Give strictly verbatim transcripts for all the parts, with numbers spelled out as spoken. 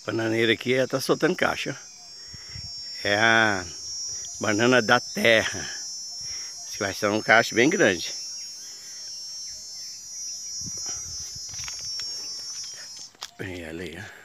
Bananeira aqui ela tá soltando caixa. É a banana da terra. Esse vai ser um cacho bem grande. Bem ela aí, ó.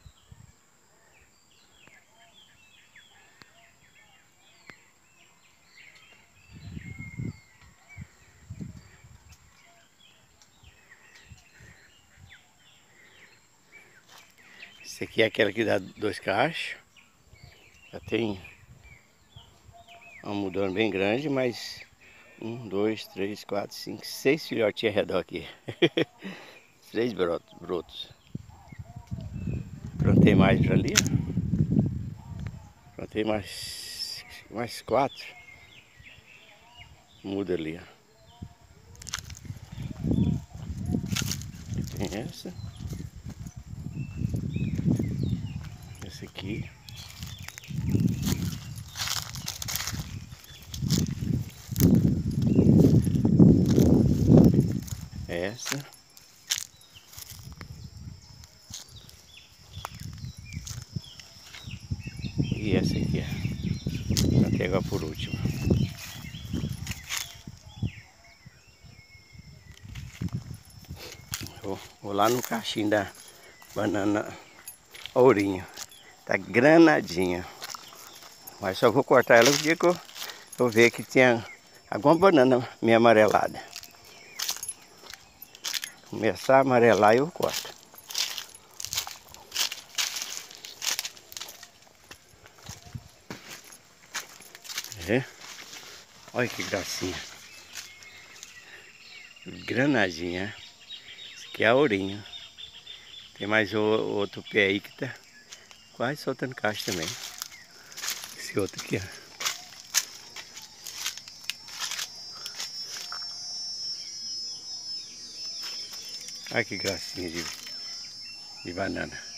Esse aqui é aquela que dá dois cachos. Já tem uma mudando bem grande, mas um, dois, três, quatro, cinco, seis filhotinhos ao redor aqui. Três brotos, brotos. Plantei mais para ali, ó. Plantei mais, mais quatro. Muda ali, ó. Tem essa. Essa aqui. Essa. E essa aqui, ó. Vou pegar por último. Vou, vou lá no cachinho da banana ourinho. Tá granadinha. Mas só vou cortar ela no dia que eu, eu ver que tinha alguma banana meio amarelada. Começar a amarelar eu corto. É? Olha que gracinha. Granadinha. Esse aqui é a ourinho. Tem mais o, outro pé aí que tá quase soltando caixa também. Esse outro aqui, ó. Olha que gracinha de, de banana.